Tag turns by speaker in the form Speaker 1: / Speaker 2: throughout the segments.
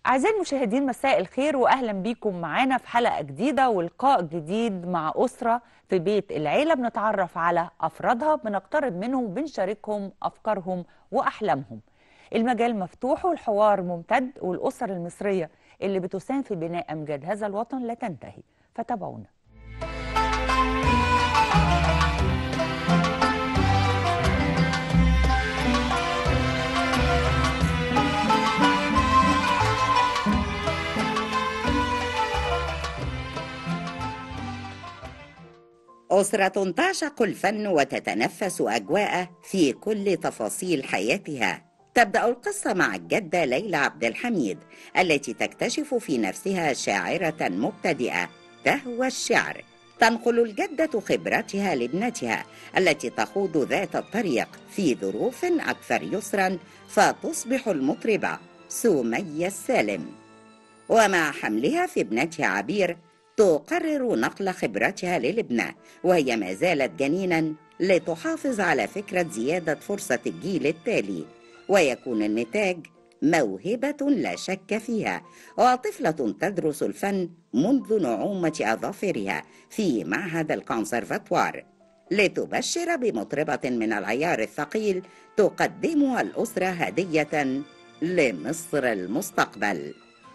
Speaker 1: أعزائي المشاهدين، مساء الخير وأهلا بيكم معانا في حلقة جديدة ولقاء جديد مع أسرة في بيت العيلة. بنتعرف على أفرادها، بنقترب منهم وبنشاركهم أفكارهم وأحلامهم. المجال مفتوح والحوار ممتد، والأسر المصرية اللي بتساهم في بناء أمجاد هذا الوطن لا تنتهي، فتابعونا.
Speaker 2: أسرة تعشق الفن وتتنفس أجواءه في كل تفاصيل حياتها. تبدأ القصة مع الجدة ليلى عبد الحميد التي تكتشف في نفسها شاعرة مبتدئة تهوى الشعر. تنقل الجدة خبرتها لابنتها التي تخوض ذات الطريق في ظروف أكثر يسرا، فتصبح المطربة سمية السالم. ومع حملها في ابنتها عبير تقرر نقل خبرتها للابنة وهي ما زالت جنينا، لتحافظ على فكرة زيادة فرصة الجيل التالي، ويكون النتاج موهبة لا شك فيها، وطفلة تدرس الفن منذ نعومة أظافرها في معهد الكونسرفاتوار، لتبشر بمطربة من العيار الثقيل تقدمها الأسرة هدية لمصر المستقبل.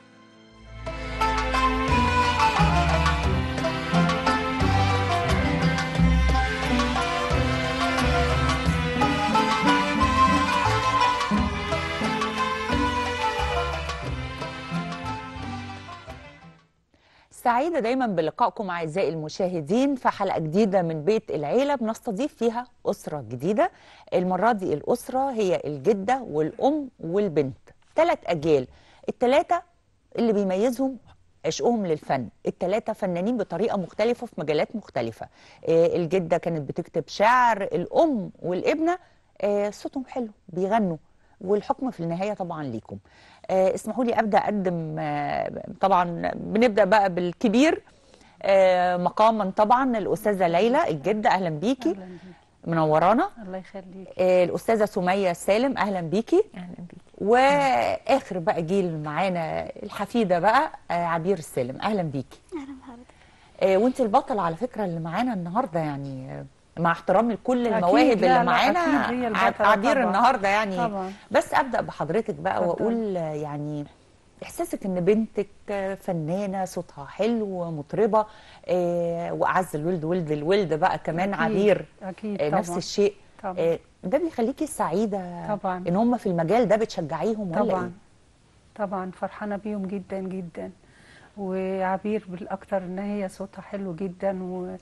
Speaker 1: سعيدة دايما بلقائكم أعزائي المشاهدين في حلقة جديدة من بيت العيلة بنستضيف فيها أسرة جديدة. المرة دي الأسرة هي الجدة والأم والبنت، 3 أجيال، الثلاثة اللي بيميزهم عشقهم للفن. الثلاثة فنانين بطريقة مختلفة في مجالات مختلفة. الجدة كانت بتكتب شعر، الأم والابنة صوتهم حلو بيغنوا، والحكم في النهاية طبعا ليكم. اسمحوا لي أبدأ أقدم. طبعا بنبدأ بقى بالكبير مقاما، طبعا الأستاذة ليلى الجدة، أهلا بيكي.
Speaker 3: أهلا بيكي.
Speaker 1: منورانا.
Speaker 3: الله يخليك.
Speaker 1: الأستاذة سمية سالم، أهلا بيكي.
Speaker 3: اهلا بيكي.
Speaker 1: وآخر بقى جيل معانا الحفيدة بقى عبير السالم، أهلا بيكي.
Speaker 4: اهلا بحضرتك.
Speaker 1: وانت البطلة على فكرة اللي معانا النهاردة، يعني مع احترامي لكل
Speaker 3: أكيد.
Speaker 1: المواهب
Speaker 3: لا،
Speaker 1: اللي معانا،
Speaker 3: أكيد هي البطلة
Speaker 1: عبير
Speaker 3: طبعاً.
Speaker 1: النهاردة يعني
Speaker 3: طبعا.
Speaker 1: بس أبدأ بحضرتك بقى
Speaker 3: اتفضلي.
Speaker 1: وأقول يعني إحساسك إن بنتك فنانة صوتها حلو ومطربة، وأعز الولد ولد الولد بقى كمان
Speaker 3: أكيد.
Speaker 1: عبير
Speaker 3: أكيد
Speaker 1: نفس
Speaker 3: طبعاً.
Speaker 1: الشيء.
Speaker 3: طبعا.
Speaker 1: ده بيخليكي سعيدة
Speaker 3: طبعا.
Speaker 1: إن هم في المجال ده، بتشجعيهم ولا
Speaker 3: طبعا.
Speaker 1: إيه؟
Speaker 3: طبعا فرحانة بيهم جدا جدا، وعبير بالأكتر إن هي صوتها حلو جدا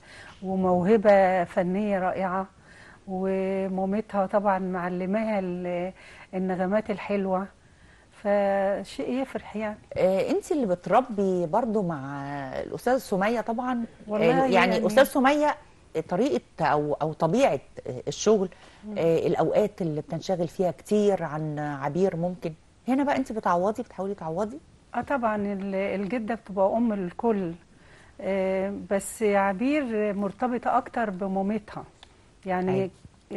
Speaker 3: وموهبة فنية رائعة، ومامتها طبعا معلماها النغمات الحلوة، فشيء يفرح يعني.
Speaker 1: انت اللي بتربي برضو مع الاستاذه سميه طبعا.
Speaker 3: والله
Speaker 1: يعني استاذ سميه طريقه او طبيعه الشغل، الاوقات اللي بتنشغل فيها كتير عن عبير، ممكن هنا بقى انت بتحاولي تعوضي.
Speaker 3: طبعا الجدة بتبقى أم الكل، بس عبير مرتبطة أكتر بمامتها، يعني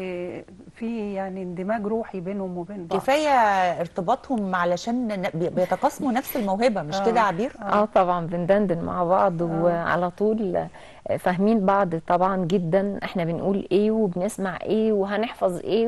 Speaker 3: في يعني اندماج روحي بينهم وبين بعض.
Speaker 1: كفايه ارتباطهم علشان بيتقاسموا نفس الموهبه، مش كده يا عبير؟
Speaker 5: طبعا بندندن مع بعض وعلى طول فاهمين بعض طبعا جدا، احنا بنقول ايه وبنسمع ايه وهنحفظ ايه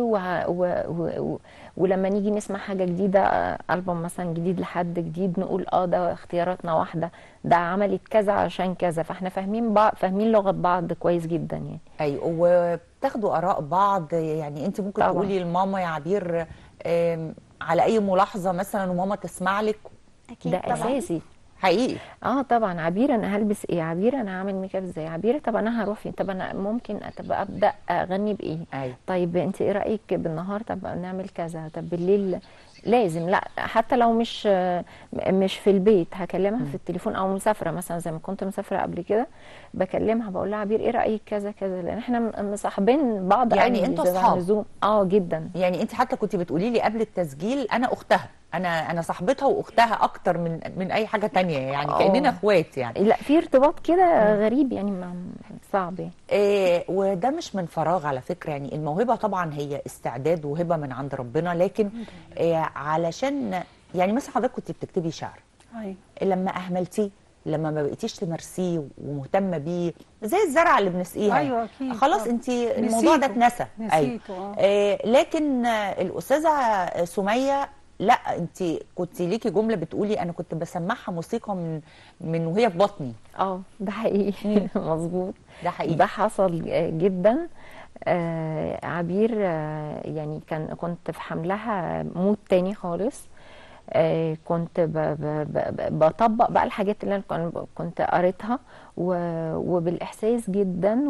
Speaker 5: ولما نيجي نسمع حاجه جديده، ألبوم مثلا جديد لحد جديد، نقول ده اختياراتنا واحده، ده عملت كذا عشان كذا، فاحنا فاهمين بعض، فاهمين لغه بعض كويس جدا يعني.
Speaker 1: ايوه، وبتاخدوا اراء بعض، يعني انت ممكن
Speaker 5: طبعا.
Speaker 1: تقولي لماما يا عبير على اي ملاحظه مثلا وماما تسمع لك.
Speaker 4: اكيد
Speaker 5: ده
Speaker 4: طبعا.
Speaker 5: اساسي
Speaker 1: حقيقي.
Speaker 5: طبعا. عبير انا هلبس ايه، عبير انا هعمل ميك اب ازاي، عبير طب انا هروح فين، طب انا ممكن ابدا اغني بايه.
Speaker 1: أيوة.
Speaker 5: طيب انت ايه رايك بالنهار، طب نعمل كذا، طب بالليل لازم، لا حتى لو مش في البيت هكلمها في التليفون، او مسافره مثلا زي ما كنت مسافره قبل كده، بكلمها بقول لها عبير ايه رايك كذا كذا، لان احنا مصاحبين بعض
Speaker 1: يعني انتوا اصحاب؟
Speaker 5: جدا.
Speaker 1: يعني انت حتى كنت بتقولي لي قبل التسجيل انا اختها، انا صاحبتها واختها اكتر من اي حاجه تانية، يعني كاننا اخوات يعني.
Speaker 5: لا في ارتباط كده غريب يعني، صعب يعني.
Speaker 1: وده مش من فراغ على فكره، يعني الموهبه طبعا هي استعداد وهبه من عند ربنا، لكن علشان يعني مثلا حضرتك كنت بتكتبي شعر،
Speaker 3: ايوه
Speaker 1: لما اهملتيه، لما ما بقيتيش تمارسيه ومهتمه بيه، زي الزرعه اللي بنسقيها،
Speaker 3: ايوه اكيد
Speaker 1: خلاص
Speaker 3: طبعا.
Speaker 1: انت الموضوع ده
Speaker 3: نسيته.
Speaker 1: اتنسى.
Speaker 3: نسيته
Speaker 1: لكن الاستاذه سميه، لا انت كنت ليكي جمله بتقولي انا كنت بسمعها موسيقى من وهي في بطني.
Speaker 5: ده حقيقي. مظبوط.
Speaker 1: ده حقيقي.
Speaker 5: ده حصل جدا. عبير يعني كنت في حملها مود تاني خالص. كنت بطبق بقى الحاجات اللي انا كنت قريتها، وبالاحساس جدا،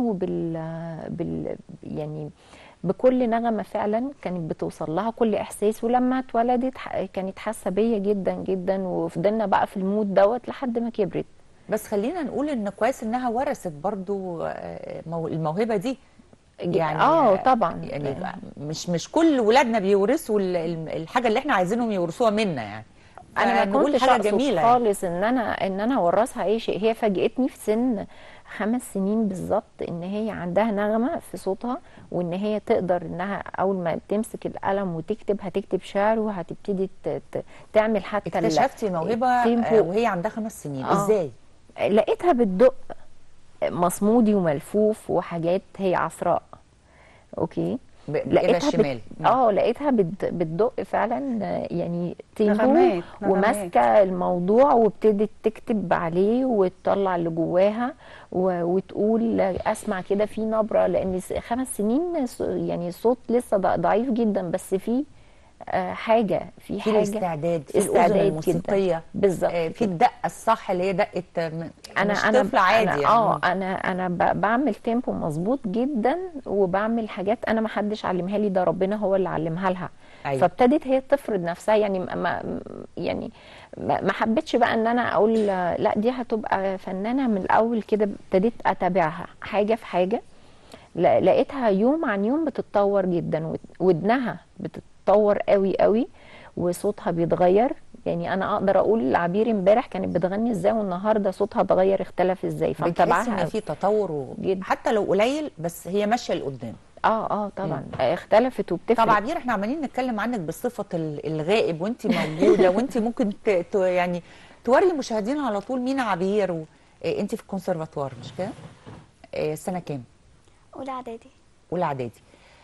Speaker 5: يعني بكل نغمه فعلا كانت بتوصل لها كل احساس. ولما اتولدت كانت حاسه بيا جدا جدا، وفضلنا بقى في المود دوت لحد ما كبرت.
Speaker 1: بس خلينا نقول ان كويس انها ورثت برضو الموهبه دي. يعني
Speaker 5: طبعا.
Speaker 1: يعني مش كل ولادنا بيورثوا الحاجه اللي احنا عايزينهم يورثوها منا يعني.
Speaker 5: انا ما
Speaker 1: نقول
Speaker 5: كنتش
Speaker 1: حاجه
Speaker 5: اقصد
Speaker 1: جميله
Speaker 5: خالص ان انا اورثها اي شيء. هي فاجئتني في سن 5 سنين بالظبط ان هي عندها نغمه في صوتها، وان هي تقدر انها اول ما تمسك القلم وتكتب هتكتب شعر، وهتبتدي تعمل حتى
Speaker 1: اكتشفتي موهبه وهي عندها 5 سنين. ازاي؟
Speaker 5: لقيتها بتدق مصمودي وملفوف وحاجات هي عصراء. اوكي.
Speaker 1: لقيتها الشمال.
Speaker 5: لقيتها بتدق فعلا، يعني تيمبو،
Speaker 3: نغمات.
Speaker 5: وماسكه الموضوع وابتدت تكتب عليه وتطلع اللي جواها وتقول اسمع كده في نبره. لان 5 سنين يعني الصوت لسه ضعيف جدا، بس في حاجه، في حاجه
Speaker 1: الاستعداد، في الاذن الموسيقيه
Speaker 5: بالظبط،
Speaker 1: في الدقه الصح اللي هي دقه مش
Speaker 5: انا
Speaker 1: طفل عادي.
Speaker 5: انا بعمل تيمبو مظبوط جدا، وبعمل حاجات انا ما حدش علمها لي، ده ربنا هو اللي علمها لها.
Speaker 1: أيوة.
Speaker 5: فابتدت هي تفرض نفسها. يعني ما حبيتش بقى ان انا اقول لا دي هتبقى فنانه من الاول كده. ابتديت اتابعها حاجه في حاجه، لقيتها يوم عن يوم بتتطور جدا، ودنها بتتطور قوي قوي، وصوتها بيتغير. يعني انا اقدر اقول عبير امبارح كانت بتغني ازاي، والنهارده صوتها اتغير اختلف ازاي.
Speaker 1: فمتابعاها ان في تطور حتى لو قليل، بس هي ماشيه لقدام.
Speaker 5: طبعا. اختلفت وبتفرق.
Speaker 1: طب عبير، احنا عمالين نتكلم عنك بصفه الغائب وانت موجوده، وانت ممكن يعني توري المشاهدين على طول مين عبير. انت في الكونسرفاتوار مش كده؟ سنه كام؟
Speaker 4: اولى اعدادي.
Speaker 1: اولى اعدادي.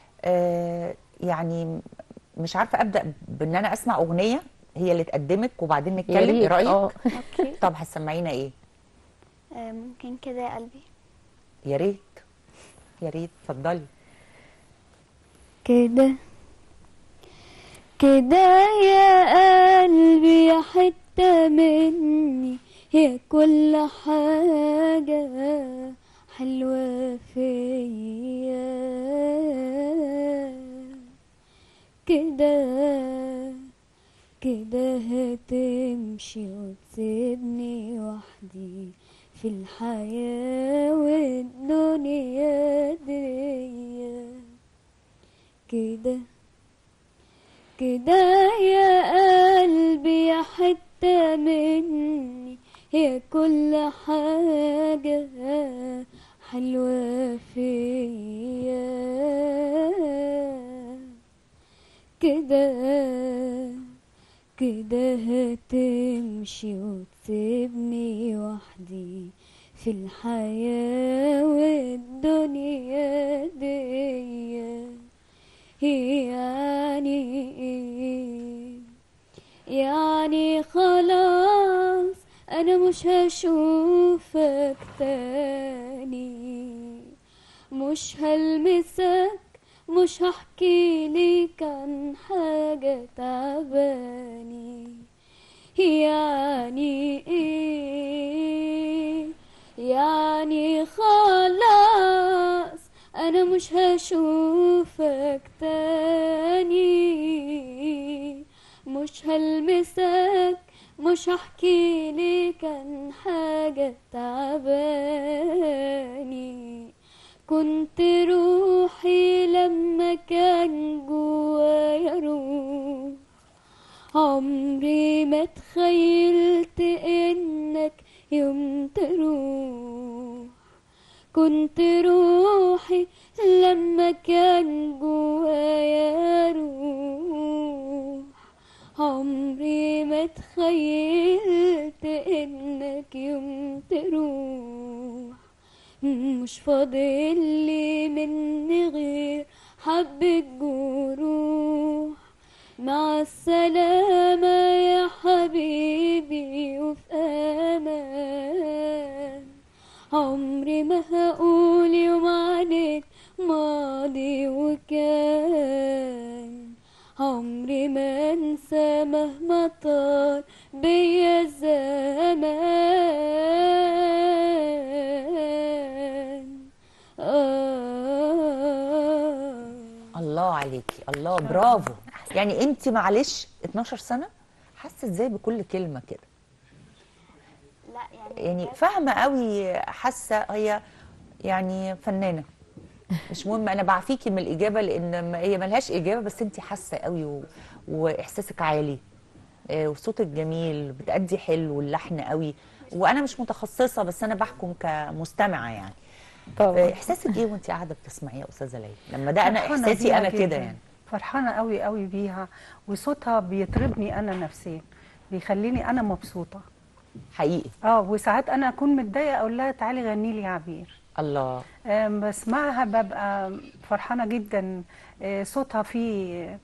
Speaker 1: يعني مش عارفه ابدا بان انا اسمع اغنيه هي اللي تقدمك وبعدين نتكلم. ايه رايك؟
Speaker 4: اوكي.
Speaker 1: طب هتسمعينا ايه؟
Speaker 4: ممكن كده يا قلبي.
Speaker 1: يا ريت يا ريت، اتفضلي.
Speaker 4: كده كده يا قلبي يا حتة مني، هي كل حاجة حلوة فيا. كده كده هتمشي وتسيبني وحدي في الحياة والدنيا دي. كده كده يا قلبي يا حتة مني، هي كل حاجة حلوة فيا. كده كده هتمشي وتسيبني وحدي في الحياة والدنيا دي. يعني خلاص أنا مش هشوفك تاني، مش هلمسك، مش هحكي لك عن حاجة تعباني. يعني خلاص أنا مش هشوفك تاني، مش هلمسك، مش هحكي لك عن حاجة تعباني. كنت روحي لما كان جوايا روح، عمري ما تخيلت انك يوم تروح. كنت روحي لما كان جوايا روح، عمري ما تخيلت انك يوم تروح، مش فاضل لي مني غير حبة جروح. مع السلامة يا حبيبي وفي امان، عمري ما هقول يوم عليك ماضي وكان، عمري ما انسى مهما طال بيا الزمان.
Speaker 1: الله عليكي، الله، برافو. يعني انت معلش 12 سنه حاسه ازاي بكل كلمه كده؟
Speaker 6: لا
Speaker 1: يعني فاهمه قوي، حاسه هي يعني فنانه. مش مهم، انا بعفيكي من الاجابه لان هي ملهاش اجابه، بس انت حاسه قوي واحساسك عالي، وصوتك جميل، بتأدي حلو، واللحن قوي. وانا مش متخصصه، بس انا بحكم كمستمعه يعني.
Speaker 5: طبعا.
Speaker 1: احساسك ايه وانت قاعده بتسمعيها يا استاذه ليلى؟ لما ده انا
Speaker 3: فرحانة
Speaker 1: احساسي
Speaker 3: بيها
Speaker 1: انا كده
Speaker 3: جداً.
Speaker 1: يعني.
Speaker 3: فرحانة قوي قوي بيها، وصوتها بيطربني أنا نفسيا، بيخليني أنا مبسوطة.
Speaker 1: حقيقي.
Speaker 3: وساعات أنا أكون متضايقة أقول لها تعالي غني لي يا عبير.
Speaker 1: الله.
Speaker 3: بسمعها ببقى فرحانة جدا. صوتها فيه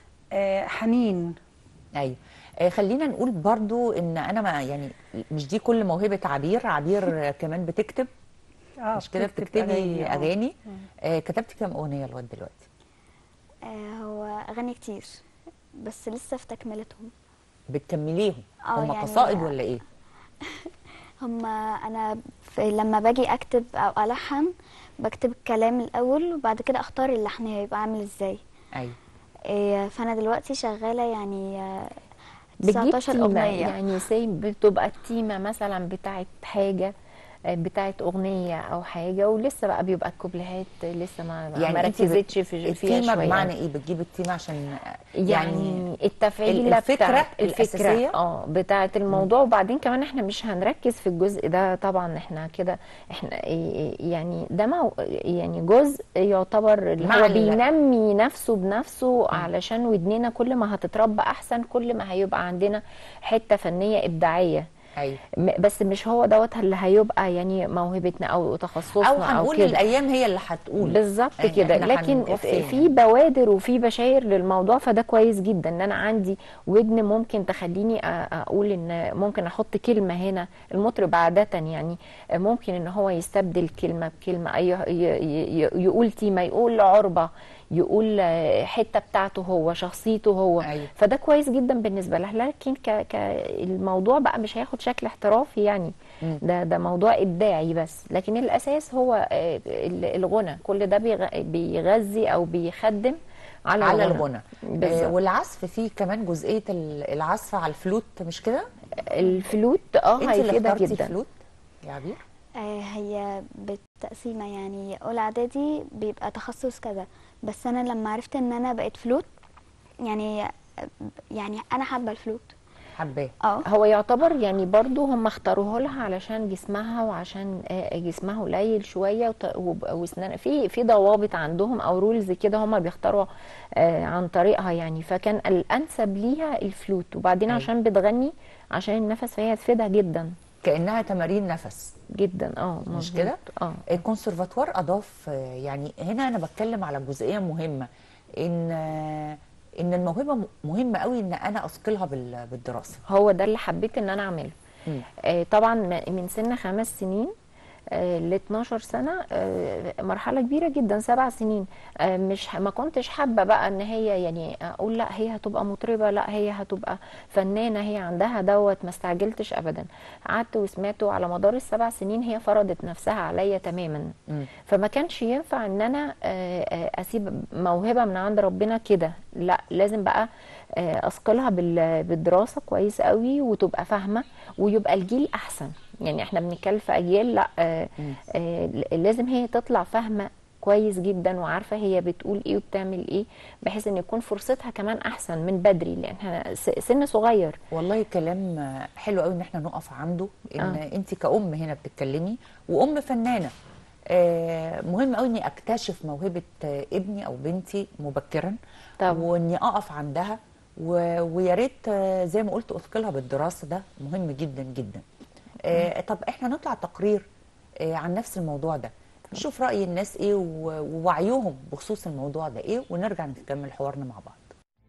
Speaker 3: حنين.
Speaker 1: ايوه. خلينا نقول برضو ان انا ما يعني مش دي كل موهبه عبير. عبير كمان بتكتب، مش كده؟
Speaker 3: بتكتب
Speaker 1: بتكتبي
Speaker 3: أغاني.
Speaker 1: اغاني. كتبتي كام اغنيه لغايه دلوقتي؟
Speaker 6: هو أغاني كتير بس لسه في تكملتهم.
Speaker 1: بتكمليهم؟ هم
Speaker 6: يعني
Speaker 1: قصائد ولا ايه؟
Speaker 6: هما أنا لما باجي أكتب أو ألحن بكتب الكلام الأول وبعد كده أختار اللحن هيبقى عامل إزاي.
Speaker 1: ايوه.
Speaker 6: فأنا دلوقتي شغالة يعني
Speaker 5: بتجيب
Speaker 6: 19
Speaker 5: تيمة،
Speaker 6: أغنية.
Speaker 5: يعني بتبقى التيمة مثلا بتاعت حاجة، بتاعت أغنية أو حاجة، ولسه بقى بيبقى الكوبليهات لسه ما
Speaker 1: يعني انت
Speaker 5: ركزتش فيها
Speaker 1: التيمه
Speaker 5: شوية.
Speaker 1: بمعنى ايه؟ بتجيب التيمه عشان
Speaker 5: يعني التفعيلة
Speaker 1: الفكره
Speaker 5: الفكرة
Speaker 1: الاساسيه
Speaker 5: بتاعت الموضوع. وبعدين كمان احنا مش هنركز في الجزء ده طبعا، احنا كده احنا يعني ده يعني جزء يعتبر اللي
Speaker 1: مع
Speaker 5: هو بينمي نفسه بنفسه، علشان ودننا كل ما هتتربى احسن كل ما هيبقى عندنا حتة فنية إبداعية.
Speaker 1: ايوه.
Speaker 5: بس مش هو دوت اللي هيبقى يعني موهبتنا او تخصصنا
Speaker 1: او هنقول
Speaker 5: كده.
Speaker 1: الايام هي اللي هتقول
Speaker 5: بالظبط
Speaker 1: يعني
Speaker 5: كده.
Speaker 1: احنا
Speaker 5: لكن
Speaker 1: هنروح فين
Speaker 5: في
Speaker 1: يعني.
Speaker 5: بوادر وفي بشاير للموضوع، فده كويس جدا ان انا عندي ودن ممكن تخليني اقول ان ممكن احط كلمه هنا. المطرب عاده يعني ممكن ان هو يستبدل كلمه بكلمه، يقول تيمه، يقول عربه، يقول حته بتاعته هو، شخصيته هو.
Speaker 1: أيوة.
Speaker 5: فده كويس جدا بالنسبه له. لكن الموضوع بقى مش هياخد شكل احترافي يعني. ده موضوع ابداعي بس، لكن الاساس هو الغنى. كل ده بيغذي او بيخدم على الغنى.
Speaker 1: والعزف فيه كمان جزئيه العزف على الفلوت، مش كده؟
Speaker 5: الفلوت
Speaker 1: انت اللي
Speaker 5: هيفيدها
Speaker 1: اخترتي
Speaker 5: جدا.
Speaker 1: الفلوت يا عبير؟
Speaker 6: هي بالتقسيمة يعني أولى إعدادي بيبقى تخصص كذا، بس أنا لما عرفت إن أنا بقيت فلوت يعني أنا حابة الفلوت.
Speaker 1: حباه.
Speaker 5: هو يعتبر يعني برضو هم اختاروه لها علشان جسمها، وعشان جسمها قليل شويه واسنان في ضوابط عندهم او رولز كده هم بيختاروا عن طريقها يعني. فكان الانسب ليها الفلوت. وبعدين عشان بتغني عشان النفس، فهي تفيدها جدا،
Speaker 1: كانها تمارين نفس
Speaker 5: جدا.
Speaker 1: مش كده؟ الكونسرفاتوار اضاف يعني هنا انا بتكلم على جزئيه مهمه، ان الموهبه مهمه قوي ان انا اثقلها بالدراسه.
Speaker 5: هو ده اللي حبيت ان انا اعمله. طبعا من سن 5 سنين ل 12 سنه، مرحله كبيره جدا، 7 سنين. ما كنتش حابه بقى ان هي يعني اقول لا هي هتبقى مطربه، لا هي هتبقى فنانه، هي عندها دوت. ما استعجلتش ابدا، قعدت وسمعته على مدار ال7 سنين. هي فرضت نفسها عليا تماما. فما كانش ينفع ان انا اسيب موهبه من عند ربنا كده، لا لازم بقى اثقلها بالدراسه كويس قوي، وتبقى فاهمه، ويبقى الجيل احسن. يعني احنا بنتكلم في اجيال، لا لازم هي تطلع فاهمه كويس جدا وعارفه هي بتقول ايه وبتعمل ايه، بحيث ان يكون فرصتها كمان احسن من بدري، لان احنا سن صغير.
Speaker 1: والله كلام حلو قوي ان احنا نقف عنده، ان انت كأم هنا بتتكلمي وام فنانه. مهم قوي اني اكتشف موهبه ابني او بنتي مبكرا،
Speaker 5: طبعا.
Speaker 1: واني اقف عندها ويا ريت زي ما قلت اثقلها بالدراسه، ده مهم جدا جدا. طب احنا نطلع تقرير عن نفس الموضوع ده، نشوف رأي الناس ايه ووعيهم بخصوص الموضوع ده ايه، ونرجع نكمل حوارنا مع بعض.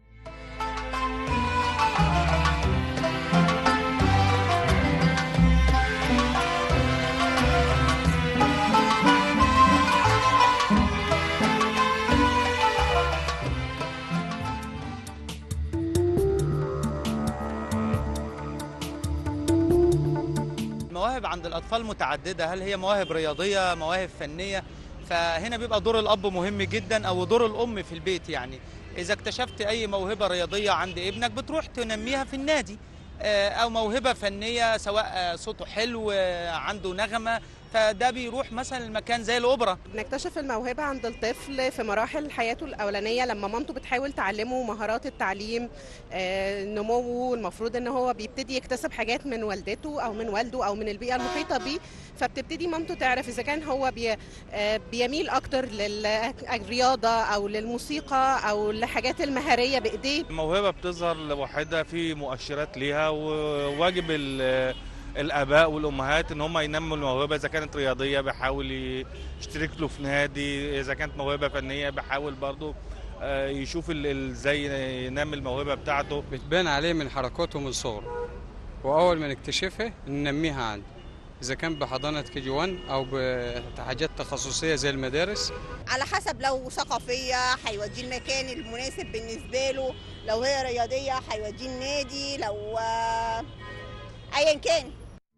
Speaker 7: المواهب عند الأطفال متعددة، هل هي مواهب رياضية، مواهب فنية؟ فهنا بيبقى دور الأب مهم جدا أو دور الأم في البيت. يعني إذا اكتشفت أي موهبة رياضية عند ابنك بتروح تنميها في النادي، أو موهبة فنية سواء صوته حلو عنده نغمة، فده بيروح مثلا المكان زي الأوبرا.
Speaker 8: بنكتشف الموهبة عند الطفل في مراحل حياته الأولانية لما مامته بتحاول تعلمه مهارات التعليم، نموه. المفروض ان هو بيبتدي يكتسب حاجات من والدته أو من والده أو من البيئة المحيطة بيه، فبتبتدي مامته تعرف إذا كان هو بيميل أكتر للرياضة أو للموسيقى أو لحاجات المهارية بإيديه.
Speaker 9: الموهبة بتظهر لوحدها في مؤشرات ليها، وواجب الآباء والأمهات إن هم ينموا الموهبة. إذا كانت رياضية بيحاول يشترك له في نادي، إذا كانت موهبة فنية بيحاول برضه يشوف ازاي ينمي الموهبة بتاعته.
Speaker 10: بتبان عليه من حركاته من صغره، وأول ما نكتشفها ننميها عنده، إذا كان بحضانة KG1 أو بحاجات تخصصية زي المدارس.
Speaker 11: على حسب، لو ثقافية هيوديه المكان المناسب بالنسبة له، لو هي رياضية هيوديه النادي، لو أيا كان.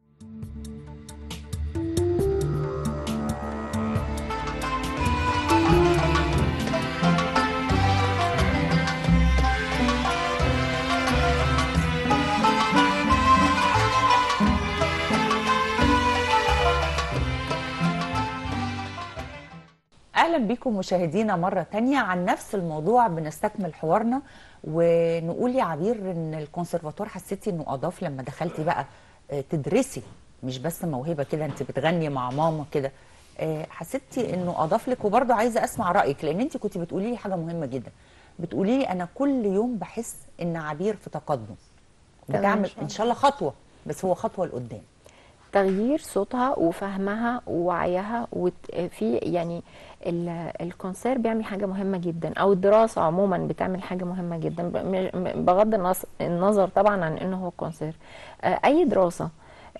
Speaker 1: اهلا بكم مشاهدينا مره تانية عن نفس الموضوع. بنستكمل حوارنا ونقول يا عبير ان الكونسرفاتوار حسيتي انه اضاف لما دخلتي بقى تدرسي، مش بس موهبه كده انت بتغني مع ماما كده، حسيتي انه اضاف لك؟ وبرضه عايزه اسمع رايك، لان انت كنت بتقولي لي حاجه مهمه جدا، بتقولي لي انا كل يوم بحس ان عبير في تقدم، بتعمل ان شاء الله خطوه، بس هو خطوه لقدام.
Speaker 5: تغيير صوتها وفهمها ووعيها، وفي يعني الكونسير بيعمل حاجه مهمه جدا، او الدراسه عموما بتعمل حاجه مهمه جدا، بغض النظر طبعا عن انه هو كونسير. اي دراسه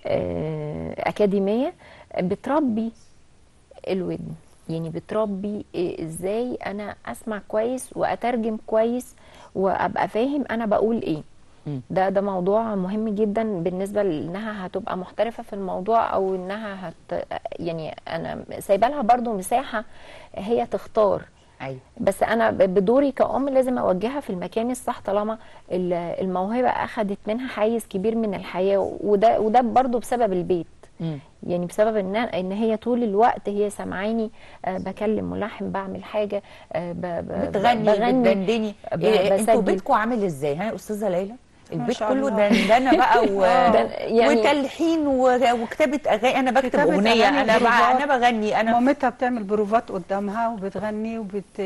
Speaker 5: اكاديميه بتربي الودن، يعني بتربي ازاي انا اسمع كويس واترجم كويس وابقى فاهم انا بقول ايه. ده موضوع مهم جدا بالنسبه لانها هتبقى محترفه في الموضوع، او انها يعني انا سايبه لها برضو مساحه هي تختار.
Speaker 1: أيوة.
Speaker 5: بس انا بدوري كأم لازم اوجهها في المكان الصح طالما الموهبه اخذت منها حيز كبير من الحياه، وده برضو بسبب البيت. يعني بسبب ان هي طول الوقت هي سامعاني بكلم ملحن، بعمل حاجه،
Speaker 1: بغني بتدندني. انتوا بيتكم عامل ازاي ها استاذه ليلى؟ البيت كله دندنه بقى يعني وتلحين وكتابه اغاني. انا بكتب اغنيه، انا بغني. انا
Speaker 3: مامتها بتعمل بروفات قدامها وبتغني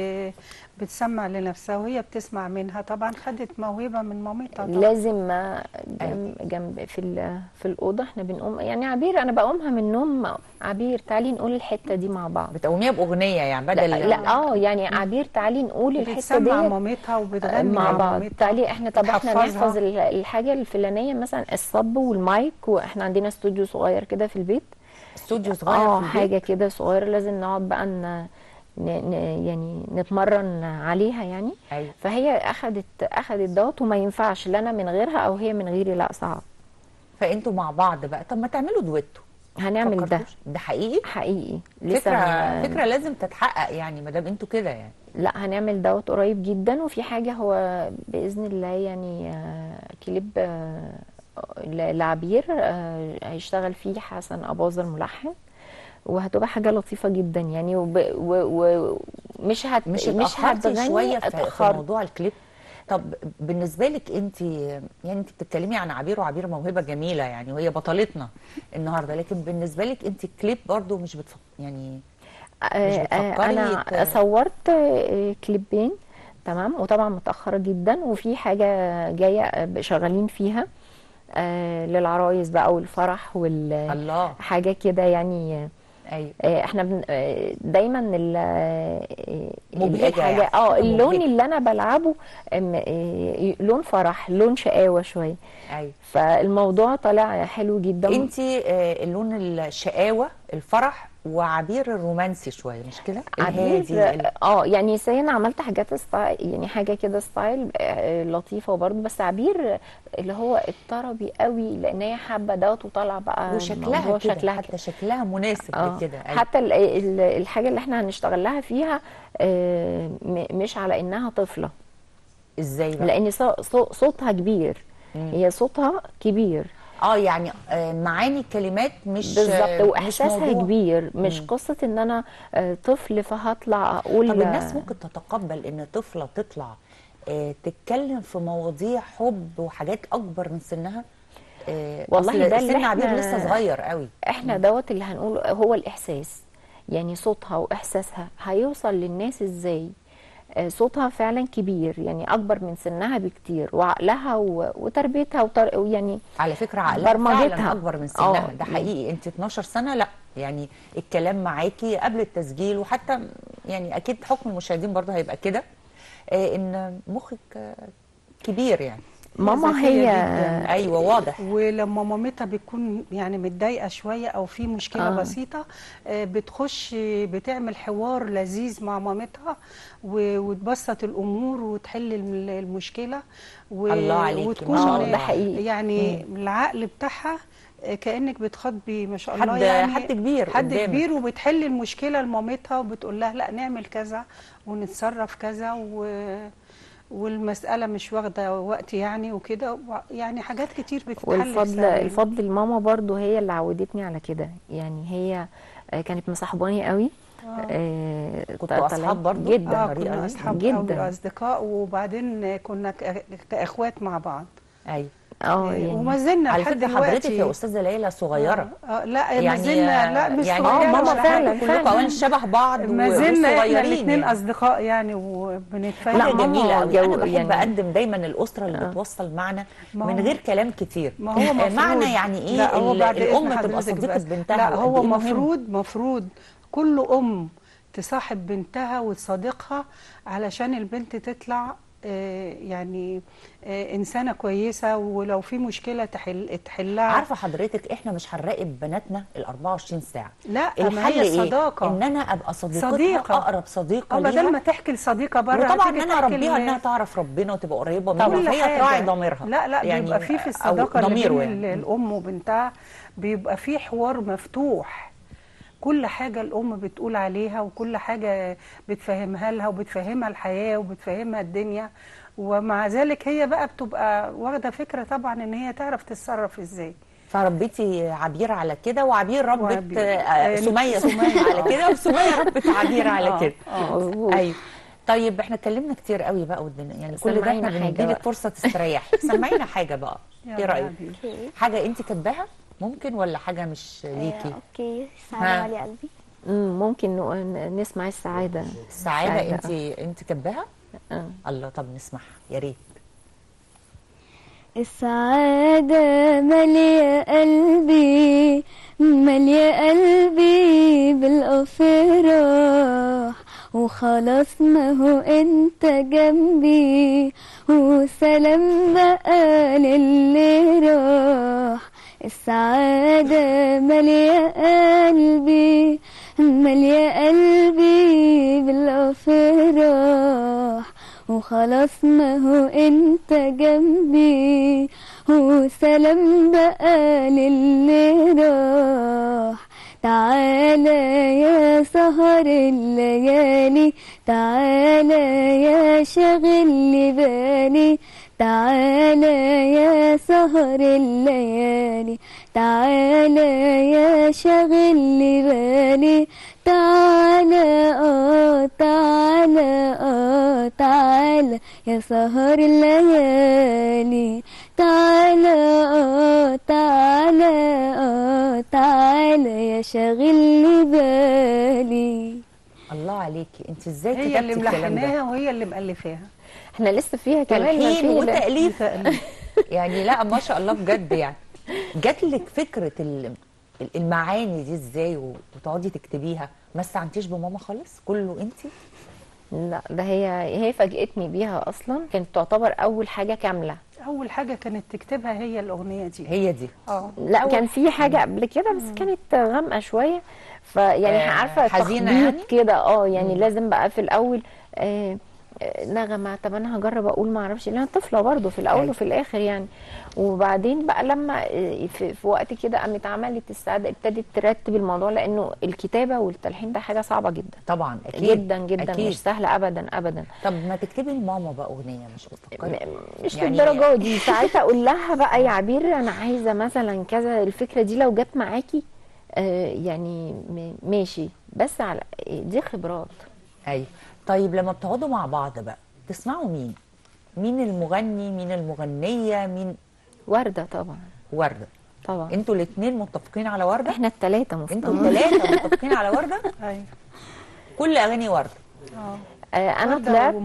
Speaker 3: بتسمع لنفسها وهي بتسمع منها. طبعا خدت موهبه من مامتها.
Speaker 5: لازم جنب في الاوضه احنا بنقوم، يعني عبير انا بقومها من النوم، عبير تعالي نقول الحته دي مع بعض.
Speaker 1: بتقوميها باغنيه يعني بدل
Speaker 5: لا يعني عبير تعالي نقول الحته دي
Speaker 3: بتسمع مامتها وبتغني
Speaker 5: مع بعض. تعالي احنا احنا نحفظ الحاجه الفلانيه، مثلا الصب والمايك، واحنا عندنا استوديو صغير كده في البيت.
Speaker 1: استوديو صغير في البيت،
Speaker 5: حاجه كده صغيره لازم نقعد بقى يعني نتمرن عليها يعني.
Speaker 1: أيوة.
Speaker 5: فهي اخذت دوت، وما ينفعش لا انا من غيرها او هي من غيري، لا صعب.
Speaker 1: فانتوا مع بعض بقى. طب ما تعملوا دويتو.
Speaker 5: هنعمل
Speaker 1: ده حقيقي
Speaker 5: لسه
Speaker 1: فكره لازم تتحقق يعني، ما دام انتوا كده يعني.
Speaker 5: لا هنعمل دوت قريب جدا. وفي حاجه هو باذن الله يعني كليب لعبير هيشتغل فيه حسن أباظة الملحن، وهتبقى حاجه لطيفه جدا يعني. مش هتغني
Speaker 1: شويه في موضوع الكليب. طب بالنسبه لك انت، يعني انت بتتكلمي عن عبير، وعبير موهبه جميله يعني وهي بطلتنا النهارده، لكن بالنسبه لك انت الكليب برضو مش بتفكري؟
Speaker 5: انا صورت كليبين تمام. وطبعا متأخرة جدا، وفي حاجة جاية شغالين فيها للعرايس بقى والفرح
Speaker 1: الله.
Speaker 5: حاجة كده يعني.
Speaker 1: ايوه.
Speaker 5: احنا دايما
Speaker 1: مبهجة
Speaker 5: الحاجة
Speaker 1: يعني.
Speaker 5: اللون
Speaker 1: مبهجة.
Speaker 5: اللي انا بلعبه لون فرح، لون شقاوة شوية.
Speaker 1: ايوه.
Speaker 5: فالموضوع طالع حلو جدا.
Speaker 1: انت اللون الشقاوة الفرح، وعبير الرومانسي شويه، مش كده؟
Speaker 5: عبير يعني انا عملت حاجات يعني حاجه كده ستايل لطيفه وبرده، بس عبير اللي هو الطربي قوي، لان هي حابه دوت وطالعه بقى
Speaker 1: وشكلها كده، حتى شكلها مناسب لكده.
Speaker 5: حتى الحاجه اللي احنا هنشتغل لها فيها مش على انها طفله.
Speaker 1: ازاي بقى؟
Speaker 5: لان صوتها كبير. هي صوتها كبير.
Speaker 1: يعني معاني الكلمات مش
Speaker 5: بالظبط، واحساسها كبير، مش قصه ان انا طفل فهطلع اقول.
Speaker 1: طب الناس ممكن تتقبل ان طفله تطلع تتكلم في مواضيع حب وحاجات اكبر من سنها؟
Speaker 5: والله ده
Speaker 1: سن عبير لسه صغير قوي.
Speaker 5: احنا دوت اللي هنقوله هو الاحساس، يعني صوتها واحساسها هيوصل للناس ازاي. صوتها فعلا كبير، يعني اكبر من سنها بكتير، وعقلها وتربيتها يعني
Speaker 1: على فكره عقلها فعلا اكبر من سنها. ده حقيقي. انت 12 سنه، لا يعني الكلام معاكي قبل التسجيل، وحتى يعني اكيد حكم المشاهدين برضه هيبقى كده، ان مخك كبير يعني.
Speaker 5: ماما هي
Speaker 1: ايوه واضح.
Speaker 3: ولما مامتها بتكون يعني متضايقه شويه او في مشكله بسيطه، بتخش بتعمل حوار لذيذ مع مامتها وتبسط الامور وتحل المشكله
Speaker 1: الله عليكي،
Speaker 3: وتكون
Speaker 1: ما شاء الله.
Speaker 5: ده حقيقي.
Speaker 3: يعني العقل بتاعها كانك بتخاطبي ما شاء الله يعني
Speaker 1: حد كبير،
Speaker 3: حد كبير، وبتحل المشكله لمامتها وبتقول لها لا نعمل كذا ونتصرف كذا والمسألة مش واخدة وقت يعني وكده، يعني حاجات كتير بتتحل.
Speaker 5: الفضل الماما برضو هي اللي عودتني على كده، يعني هي كانت مصاحباني قوي.
Speaker 1: كنتوا أصحاب برضو؟
Speaker 3: جدا. كنا أصحاب جدا وأصدقاء، وبعدين كنا كأخوات مع بعض.
Speaker 1: أيوة.
Speaker 3: يعني وما زلنا
Speaker 1: على فكره حضرتك يا استاذه ليلى صغيره.
Speaker 3: لا
Speaker 1: يعني
Speaker 3: ما زلنا، لا مش
Speaker 1: يعني
Speaker 3: صغيره.
Speaker 1: ماما فعلا كلكم اولا شبه بعض
Speaker 3: ما زلنا احنا
Speaker 1: الاثنين
Speaker 3: يعني اصدقاء يعني وبنتفاهم.
Speaker 1: لا جميله قوي. انا بحب يعني اقدم دايما الاسره اللي بتوصل معنا من غير كلام كتير.
Speaker 3: ما هو
Speaker 1: معنى يعني ايه الام تبقى صديقه بنتها؟
Speaker 3: لا هو مفروض كل ام تصاحب بنتها وتصادقها علشان البنت تطلع يعني إنسانة كويسة، ولو في مشكلة تحلها.
Speaker 1: عارفة حضرتك احنا مش هنراقب بناتنا ال 24 ساعة.
Speaker 3: لا،
Speaker 1: الحل
Speaker 3: ايه؟ صداقة.
Speaker 1: ان انا ابقى صديقة اقرب صديقة ليها،
Speaker 3: بدل ما تحكي لصديقة بره،
Speaker 1: وطبعا ان انا اربيها انها تعرف ربنا وتبقى قريبة منها، وهي تراعي ضميرها.
Speaker 3: لا يعني بيبقى في الصداقة اللي بين الام وبنتها بيبقى في حوار مفتوح. كل حاجة الأم بتقول عليها، وكل حاجة بتفهمها لها وبتفهمها الحياة وبتفهمها الدنيا، ومع ذلك هي بقى بتبقى واخدة فكرة طبعا إن هي تعرف تتصرف إزاي.
Speaker 1: فربيتي عبير على كده، وعبير ربت سمية على كده، وسمية ربت عبير على كده. أيوه. طيب احنا اتكلمنا كتير قوي بقى، يعني كل ده احنا بنديلك فرصة تستريحي. سمعينا حاجة بقى. ايه رأيك؟ حاجة انت كاتباها ممكن، ولا حاجة مش ليكي؟
Speaker 6: اوكي. سعادة ولي قلبي.
Speaker 5: ممكن نسمع السعادة.
Speaker 1: السعادة انت كاتباها؟ الله، طب نسمعها يا ريت.
Speaker 4: السعادة مالية قلبي، مالية قلبي بالافراح، وخلاص ما هو انت جنبي، وسلام بقى للي راح. السعادة مالية قلبي، مالية قلبي بالافراح، وخلاص ما هو انت جنبي، وسلام بقى للي راح. تعالى يا سهر الليالي، تعالى يا شاغل بالي، تعالى يا سهر الليالي، تعالى يا شاغل بالي، تعالى تعالى تعالى يا سهر الليالي، تعالى تعالى تعالى يا شاغل بالي.
Speaker 1: الله عليكي، انت ازاي كتبتي
Speaker 3: هي اللي
Speaker 1: الكلام ده؟
Speaker 3: ملحناها وهي اللي مؤلفاها.
Speaker 5: احنا لسه فيها كمان
Speaker 1: تلحين
Speaker 5: ما في
Speaker 1: وتأليف يعني لا ما شاء الله بجد يعني. جات لك فكره المعاني دي ازاي وتقعدي تكتبيها؟ ما استعنتيش بماما خالص كله انت؟
Speaker 5: لا ده هي فاجئتني بيها اصلا، كانت تعتبر اول حاجه كامله.
Speaker 3: اول حاجه كانت تكتبها هي الاغنيه دي.
Speaker 1: هي دي
Speaker 5: لا كان في حاجه قبل كده بس كانت غامقه شويه، فيعني عارفه
Speaker 1: حزينه
Speaker 5: تخبيط
Speaker 1: يعني
Speaker 5: كده يعني لازم بقى في الاول نغمه، طب انا هجرب اقول ما اعرفش، لأن انا طفله برضه في الاول وفي الاخر يعني. وبعدين بقى لما في وقت كده قامت عملت السعاده ابتدت ترتب الموضوع، لانه الكتابه والتلحين ده حاجه صعبه جدا
Speaker 1: طبعا اكيد
Speaker 5: جدا جدا
Speaker 1: أكيد.
Speaker 5: مش سهله ابدا ابدا.
Speaker 1: طب ما تكتبي لماما بقى اغنيه، مش بتفكري؟
Speaker 5: مش
Speaker 1: يعني
Speaker 5: للدرجه دي. ساعتها اقول لها بقى يا عبير انا عايزه مثلا كذا، الفكره دي لو جت معاكي يعني ماشي، بس على دي خبرات.
Speaker 1: ايوه. طيب لما بتقعدوا مع بعض بقى تسمعوا مين؟ مين المغني، مين المغنيه، مين؟
Speaker 5: ورده طبعا.
Speaker 1: ورده
Speaker 5: طبعا.
Speaker 1: انتوا الاثنين متفقين على ورده؟
Speaker 5: احنا الثلاثه متفقين.
Speaker 1: انتوا الثلاثه متفقين على ورده؟
Speaker 3: ايوه
Speaker 1: كل اغاني ورده.
Speaker 5: انا طلعت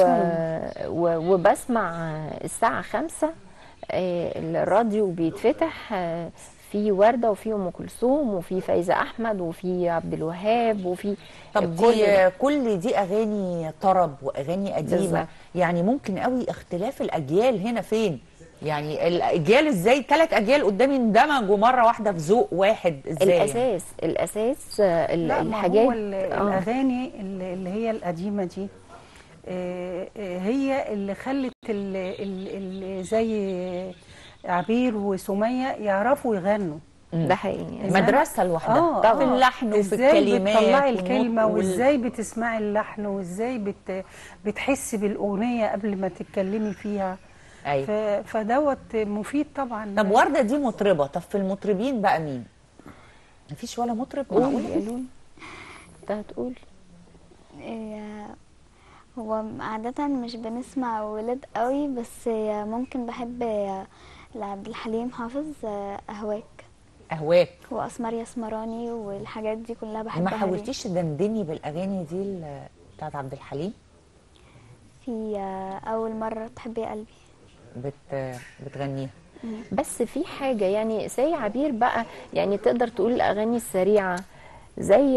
Speaker 5: وبسمع الساعه 5 الراديو بيتفتح في ورده وفي ام كلثوم وفي فايزه احمد وفي عبد الوهاب وفي
Speaker 1: طب كل دي اغاني طرب واغاني قديمه بالزبط. يعني ممكن قوي اختلاف الاجيال هنا فين؟ يعني الاجيال ازاي 3 اجيال قدامي اندمجوا مره واحده في ذوق واحد ازاي؟
Speaker 5: الاساس
Speaker 3: لا
Speaker 5: الحاجات
Speaker 3: هو الاغاني اللي هي القديمه دي هي اللي خلت اللي زي عبير وسمية يعرفوا يغنوا.
Speaker 5: ده حقيقي.
Speaker 1: مدرسه لوحدها في اللحن وفي الكلمات،
Speaker 3: ازاي بتطلعي الكلمه وازاي بتسمعي اللحن وازاي بتحسي بالاغنيه قبل ما تتكلمي فيها.
Speaker 1: أيوة.
Speaker 3: فدوت مفيد طبعا.
Speaker 1: طب ورده دي مطربه، طب في المطربين بقى مين؟ مفيش ولا مطرب معقول؟
Speaker 5: انت هتقول
Speaker 6: هو عادة مش بنسمع ولاد قوي، بس ممكن بحب لعبد الحليم حافظ أهواك وأسمر يسمراني والحاجات دي كلها بحبها.
Speaker 1: ما حاولتيش تدندني بالأغاني دي بتاعت عبد الحليم؟
Speaker 6: في أول مرة تحبي يا قلبي
Speaker 1: بتغنيها.
Speaker 5: بس في حاجة يعني زي عبير بقى، يعني تقدر تقول الأغاني السريعة زي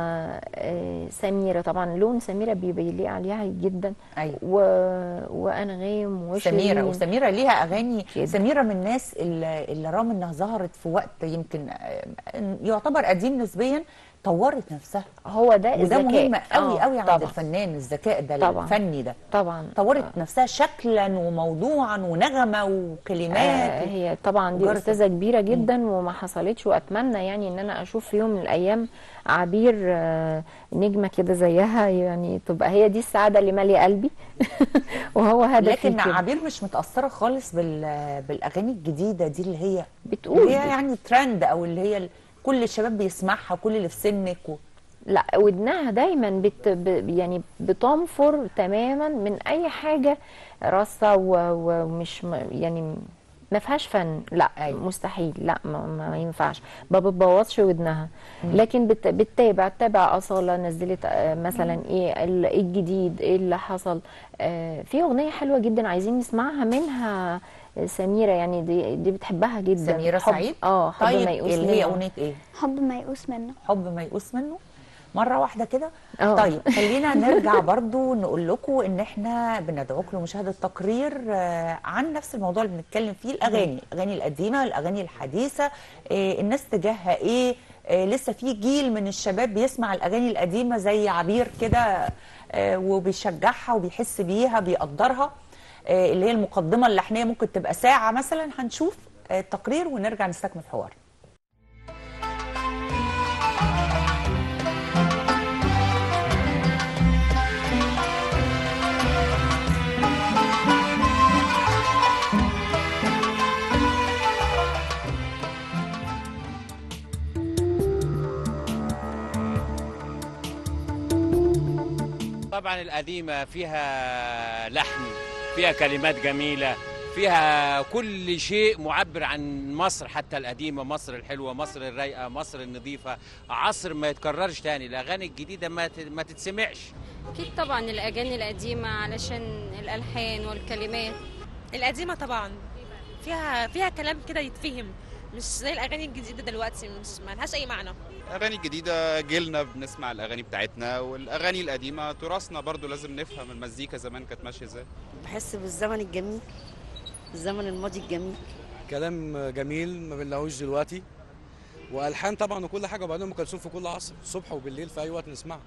Speaker 5: سميرة، طبعا لون سميرة بيليق عليها جدا.
Speaker 1: أيوة.
Speaker 5: وأنغام وشيرين.
Speaker 1: وسميرة ليها أغاني جدا. سميرة من الناس اللي رغم إنها ظهرت في وقت يمكن يعتبر قديم نسبيا، طورت نفسها.
Speaker 5: هو ده
Speaker 1: وده مهم قوي قوي عند
Speaker 5: طبعا.
Speaker 1: الفنان، الذكاء ده
Speaker 5: طبعا.
Speaker 1: الفني ده
Speaker 5: طبعا
Speaker 1: طورت نفسها شكلا وموضوعا ونغمه وكلمات.
Speaker 5: هي طبعا دي استاذه كبيره جدا وما حصلتش، واتمنى يعني ان انا اشوف في يوم من الايام عبير نجمه كده زيها، يعني تبقى هي دي السعاده اللي ماليه قلبي وهو هدفي.
Speaker 1: لكن عبير مش متاثره خالص بالاغاني الجديده دي اللي هي
Speaker 5: بتقول
Speaker 1: اللي هي يعني ترند، او اللي هي كل الشباب بيسمعها، كل اللي في سنك
Speaker 5: لا ودنها دايما يعني بتنفر تماما من اي حاجه رصه ومش يعني ما فيهاش فن. لا أيوة. مستحيل، لا ما ينفعش، ما بتبوظش ودنها. لكن بتتابع أصالة نزلت مثلا ايه الجديد، ايه اللي حصل. في اغنيه حلوه جدا عايزين نسمعها منها سميرة، يعني دي بتحبها جدا.
Speaker 1: سميرة سعيد.
Speaker 5: حب
Speaker 1: طيب
Speaker 5: ما يقوس
Speaker 1: اللي هي اغنيه ايه؟
Speaker 6: حب ما يقوس منه.
Speaker 1: حب ما يقوس منه مره واحده كده. طيب خلينا نرجع برضو نقول لكم ان احنا بندعوكم لمشاهده تقرير عن نفس الموضوع اللي بنتكلم فيه، الاغاني القديمه، الاغاني الحديثه، الناس تجاهها ايه. لسه في جيل من الشباب بيسمع الاغاني القديمه زي عبير كده وبيشجعها وبيحس بيها بيقدرها، اللي هي المقدمه اللحنيه ممكن تبقى ساعه مثلا. هنشوف التقرير ونرجع نستكمل الحوار.
Speaker 12: طبعا القديمة فيها لحن، فيها كلمات جميلة، فيها كل شيء معبر عن مصر، حتى القديمة، مصر الحلوة، مصر الرايقة، مصر النظيفة، عصر ما يتكررش تاني. الأغاني الجديدة ما تتسمعش.
Speaker 13: أكيد طبعا الأغاني القديمة علشان الألحان والكلمات.
Speaker 14: القديمة طبعا فيها كلام كده يتفهم، مش زي الأغاني الجديدة دلوقتي، مش مالهاش أي معنى.
Speaker 15: الأغاني الجديدة جيلنا بنسمع الأغاني بتاعتنا، والأغاني القديمة تراثنا برضو لازم نفهم المزيكا زمان كانت ماشية ازاي.
Speaker 16: بحس بالزمن الجميل، الزمن الماضي الجميل.
Speaker 17: كلام جميل ما بنلاقوش دلوقتي، والحان طبعا وكل حاجه، وبعدين ام كلثوم في كل عصر، الصبح وبالليل في اي وقت نسمعها.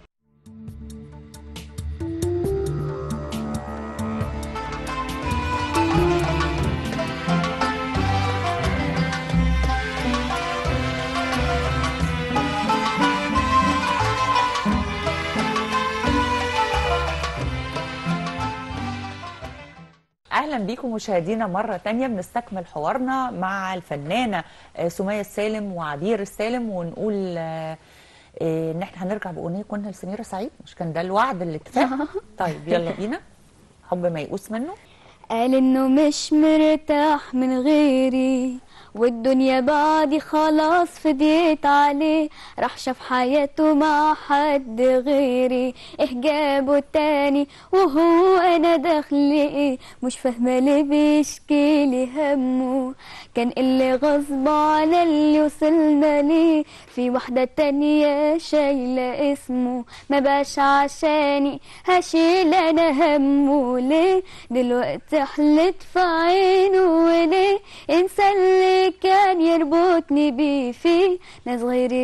Speaker 1: اهلا بيكم مشاهدينا مره تانية. بنستكمل حوارنا مع الفنانه سمية السالم وعبير السالم، ونقول ان احنا هنرجع باغنيه كنا لسميرة سعيد، مش كان ده الوعد اللي اتفق؟ طيب يلا بينا. حب ما يقوس منه.
Speaker 4: قال انه مش مرتاح من غيري، والدنيا بعدي خلاص فديت عليه، راح شاف حياته مع حد غيري، احجابه التاني وهو انا داخلي ايه، مش فاهمه ليه بيشكيلي همه، كان اللي غصب على اللي وصلنا ليه، في واحده تانية شايله اسمه، ما بقاش عشاني هشيل انا همه، ليه دلوقتي حلت في عينه، وليه انسى اللي كان يربطني بيه، في ناس غيري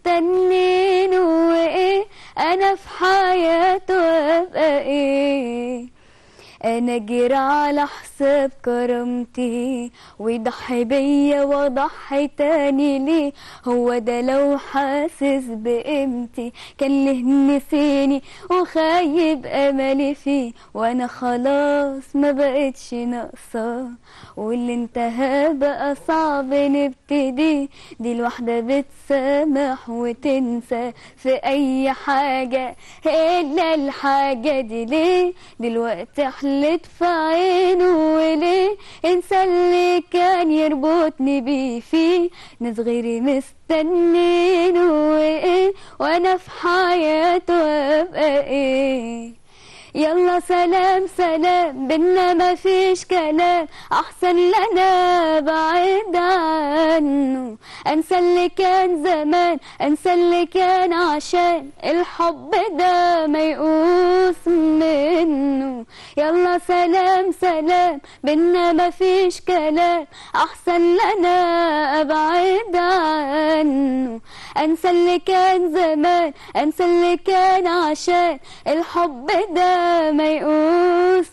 Speaker 4: مستنينه، وايه انا في حياته ابقى ايه، انا جرى على حساب كرامتي، ويضحي بيا واضحي تاني ليه، هو ده لو حاسس بقيمتي، كان ليه نسيني وخايب املي فيه، وانا خلاص ما بقتش ناقصه، واللي انتهى بقى صعب نبتدي، دي الواحده بتسامح وتنسى في اي حاجه الا الحاجه دي، ليه دلوقتي حلت في عينه، وليه انسى اللي كان يربطني بيه، في ناس غيري مستنينه، وايه وانا في حياته ابقى ايه، يلا سلام سلام بينا مفيش كلام، احسن لنا بعيد عنه، انسى اللي كان زمان، انسى اللي كان، عشان الحب ده ما يقوس منه، يلا سلام سلام بينا مفيش كلام، احسن لنا ابعد عنه، انسى اللي كان زمان، انسى اللي كان، عشان الحب ده ما يقوس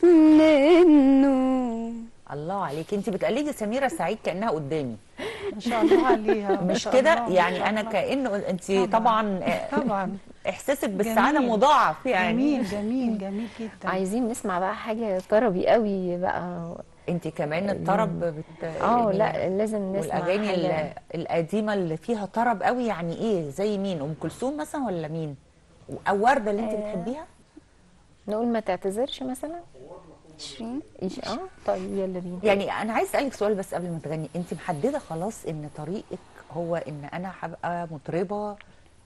Speaker 4: منه.
Speaker 1: الله عليك، انت بتقلدي سميرة سعيد كأنها قدامي.
Speaker 3: ما شاء الله عليها.
Speaker 1: مش كده يعني؟ انا كأنه انت طبعا احساسك بالسعاده مضاعف يعني.
Speaker 3: جميل جدا.
Speaker 5: عايزين نسمع بقى حاجه طربي قوي بقى.
Speaker 1: انت كمان الطرب
Speaker 5: لا لازم نسمع
Speaker 1: والاغاني القديمه اللي فيها طرب قوي، يعني ايه؟ زي مين؟ ام كلثوم مثلا ولا مين؟ او ورده اللي انت بتحبيها؟
Speaker 5: نقول ما تعتذرش مثلا.
Speaker 4: شيرين.
Speaker 5: طيب يلا بينا.
Speaker 1: يعني انا عايز اسالك سؤال بس قبل ما تغني، انت محدده خلاص ان طريقك هو ان انا هبقى مطربه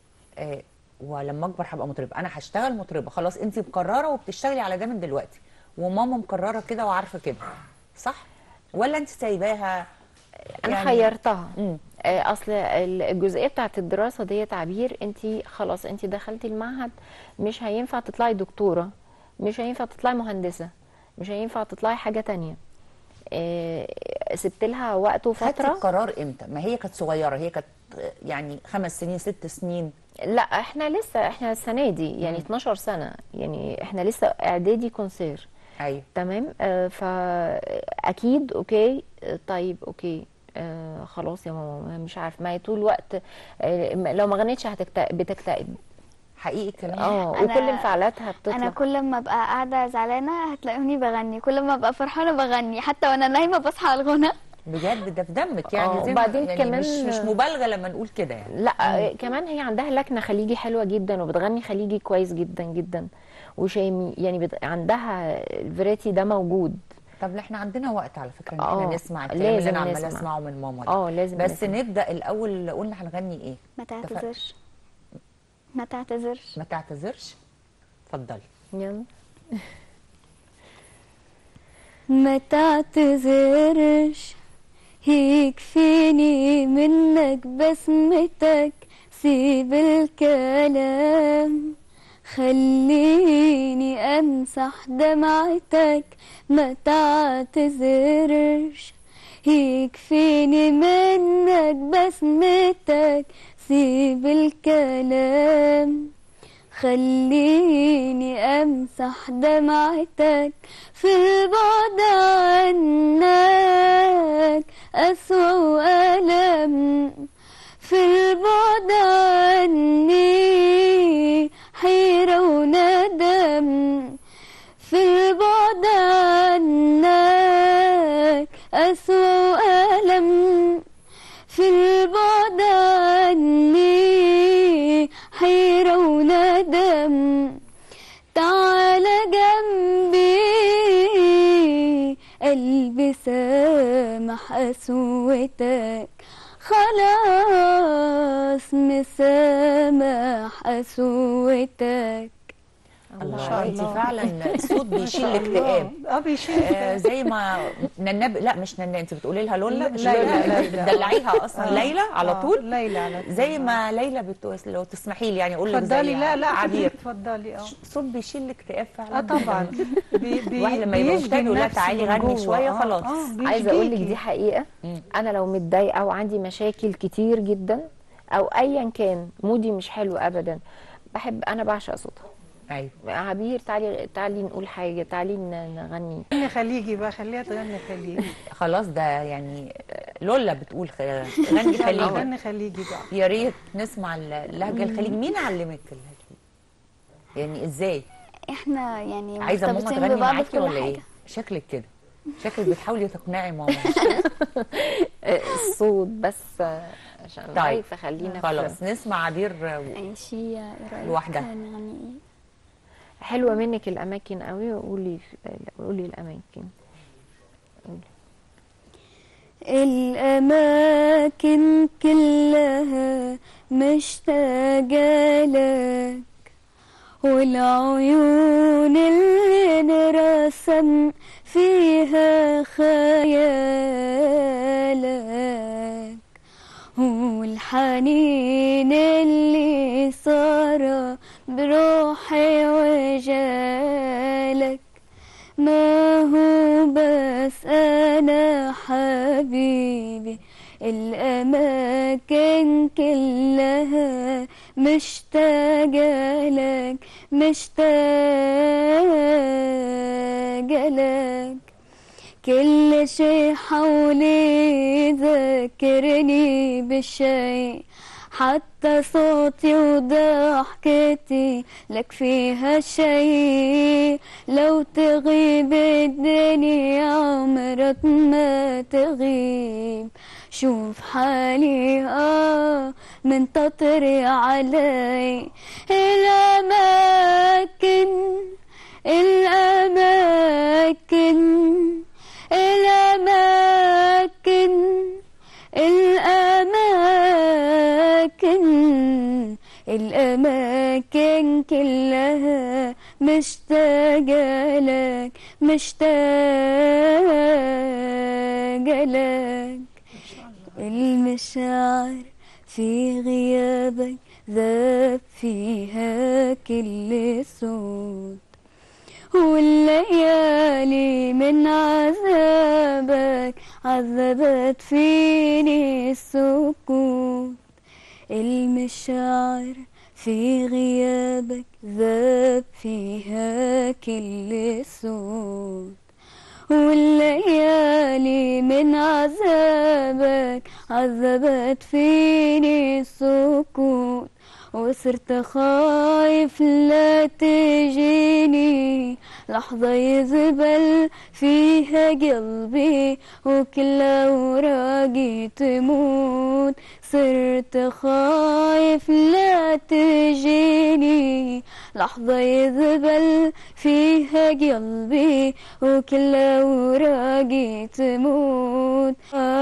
Speaker 1: ولما اكبر هبقى مطربه، انا هشتغل مطربه خلاص، انت مقرره وبتشتغلي على ده من دلوقتي، وماما مقرره كده وعارفه كده، صح؟ ولا انت سايباها؟
Speaker 5: انا يعني خيرتها. اصل الجزئيه بتاعت الدراسه ديت عبير، انت خلاص انت دخلتي المعهد، مش هينفع تطلعي دكتوره، مش هينفع تطلعي مهندسه، مش هينفع تطلعي حاجه تانية. سبت لها وقت وفتره.
Speaker 1: خدتي القرار امتى؟ ما هي كانت صغيره، هي كانت يعني 5 سنين 6 سنين.
Speaker 5: لا احنا لسه، احنا السنه دي يعني 12 سنه، يعني احنا لسه اعدادي كونسير.
Speaker 1: ايوه
Speaker 5: تمام. فاكيد اوكي. طيب اوكي خلاص يا ماما، مش عارف، ما هي طول الوقت لو ما غنيتش بتكتئب
Speaker 1: حقيقي كمان.
Speaker 5: وكل انفعالاتها بتطلع.
Speaker 6: انا كل ما ابقى قاعده زعلانه هتلاقوني بغني، كل ما ابقى فرحانه بغني، حتى وانا نايمه بصحى على الغنى.
Speaker 1: بجد ده في دمك يعني. زي
Speaker 5: وبعدين
Speaker 1: يعني
Speaker 5: كمان
Speaker 1: مش مبالغه لما نقول كده يعني.
Speaker 5: لا كمان هي عندها لكنه خليجي حلوه جدا، وبتغني خليجي كويس جدا جدا، وشيمي يعني عندها الفريتي ده موجود.
Speaker 1: طب احنا عندنا وقت على فكره ان احنا نسمع الكلام اللي
Speaker 5: لازم
Speaker 1: انا عماله
Speaker 5: نسمع.
Speaker 1: اسمعه من ماما ده.
Speaker 5: لازم
Speaker 1: بس
Speaker 5: نسمع.
Speaker 1: نبدا الاول، قلنا هنغني ايه؟
Speaker 6: ما تعتذرش. ما تعتذرش.
Speaker 1: ما تعتذرش. اتفضلي.
Speaker 5: يلا.
Speaker 4: ما تعتذرش، يكفيني منك بسمتك، سيب الكلام خليني امسح دمعتك. ما تعتذرش، يكفيني منك بسمتك، سيب الكلام خليني امسح دمعتك. في البعد عنك اسوأ وألم، في البعد عني حيرة وندم، في البعد عنك أسوأ وألم، في البعد عني حيرة وندم. تعال جنبي قلبي سامح قسوتك، خلاص مسامح قسوتك.
Speaker 1: الله، انت فعلا الصوت بيشيل الاكتئاب.
Speaker 3: بيشيل
Speaker 1: زي ما ننب، لا مش ننب، انت بتقولي لها لولا، مش
Speaker 3: ليلى.
Speaker 1: بتدلعيها اصلا ليلى على طول.
Speaker 3: ليلى على طول.
Speaker 1: زي ما ليلى لو تسمحي لي يعني اقول لك
Speaker 3: اتفضلي. لا
Speaker 1: عبير،
Speaker 3: اتفضلي.
Speaker 1: الصوت بيشيل الاكتئاب فعلا.
Speaker 3: طبعا.
Speaker 1: الواحد لما يبقى مكتئب يقول لها تعالي غني شويه خلاص.
Speaker 5: عايزه اقول لك دي حقيقه. انا لو متضايقه وعندي مشاكل كتير جدا او ايا كان مودي مش حلو ابدا، انا بعشق صوتها.
Speaker 1: ايوه
Speaker 5: عبير، تعالي نقول حاجه، تعالي نغني.
Speaker 3: غني خليجي بقى، خليها تغني خليجي.
Speaker 1: خلاص ده يعني لولا بتقول غني خليجي.
Speaker 3: غني خليجي بقى.
Speaker 1: يا ريت نسمع اللهجه الخليجي. مين علمك اللهجه يعني ازاي؟
Speaker 6: احنا يعني
Speaker 1: عايزه ماما
Speaker 6: مرتبطين
Speaker 1: تغني
Speaker 6: ببعض
Speaker 1: معاكي
Speaker 6: في كل
Speaker 1: ولا
Speaker 6: حاجة.
Speaker 1: ايه؟ شكلك كده، شكلك بتحاولي تقنعي ماما.
Speaker 5: الصوت بس عشان
Speaker 1: طيب
Speaker 5: فخلينا
Speaker 1: خلاص نسمع عبير
Speaker 6: ماشي.
Speaker 1: لوحدها.
Speaker 6: نغني ايه؟
Speaker 5: حلوه منك الاماكن قوي، قولي الاماكن.
Speaker 4: الأماكن كلها مشتاقة لك، والعيون اللي نرسم فيها خيالك، والحنين اللي صار بروحي وجالك. ما هو بس أنا حبيبي، الأماكن كلها مشتاقة لك، مشتاقة لك. كل شي حولي ذكرني بشي، حتى صوتي وضحكتي لك فيها شي. لو تغيب الدنيا عمرك ما تغيب، شوف حالي من تطري علي. الأماكن الأماكن الأماكن الأماكن الأماكن كلها مشتاقة لك، مشتاقة لك. المشاعر في غيابك ذاب فيها كل صوت، والليالي من عذابك عذبت فيني السكوت. المشاعر في غيابك ذاب فيها كل صوت، والليالي من عذابك عذبت فيني السكوت. وصرت خايف لا تجيني لحظة يذبل فيها قلبي وكل أوراقي تموت. صرت خايف لا تجيني لحظة يذبل فيها قلبي وكل أوراقي تموت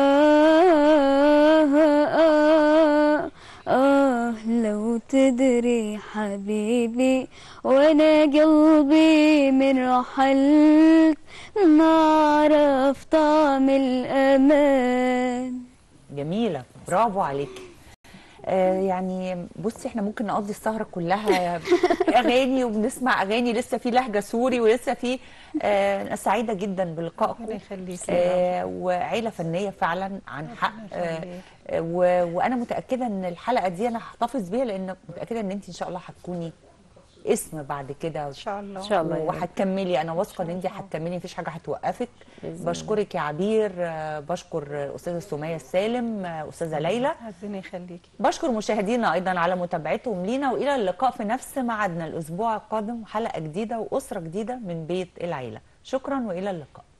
Speaker 4: لو تدري حبيبي وانا قلبي من رحلت ما عرف طعم الأمان.
Speaker 1: جميلة، برافو عليكي. يعني بصي احنا ممكن نقضي السهرة كلها اغاني وبنسمع اغاني، لسه في لهجة سوري ولسه في انا سعيدة جدا بلقائكم.
Speaker 3: ربنا يخليكي.
Speaker 1: وعيلة فنية فعلا عن حق. وانا متأكدة ان الحلقة دي انا هحتفظ بيها، لان متأكدة ان انت ان شاء الله هتكوني اسم بعد كده
Speaker 3: ان شاء الله.
Speaker 5: ان شاء الله
Speaker 1: وهتكملي، انا واثقه ان انت هتكملي، مفيش حاجه هتوقفك. بشكرك يا عبير، بشكر استاذه سميه السالم، استاذه ليلى،
Speaker 3: ربنا يخليكي.
Speaker 1: بشكر مشاهدينا ايضا على متابعتهم لينا، والى اللقاء في نفس ميعادنا الاسبوع القادم، حلقه جديده واسره جديده من بيت العيله. شكرا والى اللقاء.